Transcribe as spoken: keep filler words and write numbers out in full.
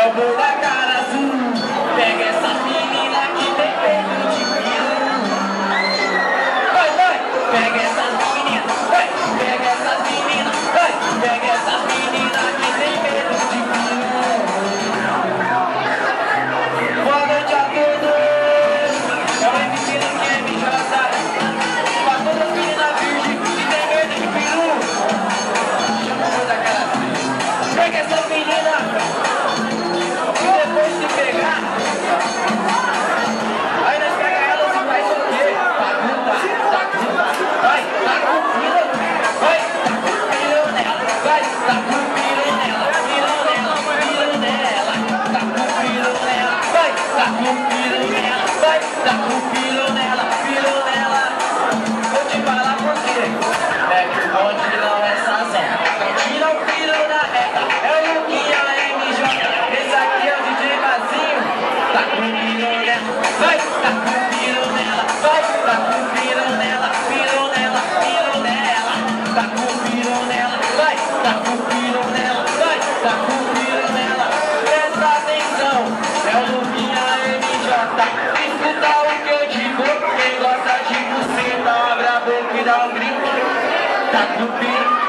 É o boi da cara azul. Pega essa menina que tem peito de piru. Vai, vai, pega essas meninas, vai, pega essas meninas, vai, pega essas meninas que tem peito de piru. Boa noite a todos. É o M C do Q M J. Pra todas as meninas virgens que tem medo de peru. Chama o boi da cara azul. Pega essas meninas. E depois se pegar, aí nós pega elas e faz o quê? Tacuta, tacuta, vai, taca o piro, vai, taca o piro nela, vai, taca o piro nela, piro nela, piro nela, taca o piro nela, vai, taca o piro nela, vai, taca o piro nela, piro nela. Vou te falar por quê? É que o bonde não é sazão, tira o piro na reta, é o Luquinha M J. Tá com piro nela, vai, tá com piro nela, vai, tá com piro nela, piro nela, piro nela, tá com piro nela, vai, tá com piro nela, vai, tá com piro nela. Presta atenção, é o Luquinha M J. Escuta o que eu digo, quem gosta de buceta, abre a boca e dá um grito. Tá com piro.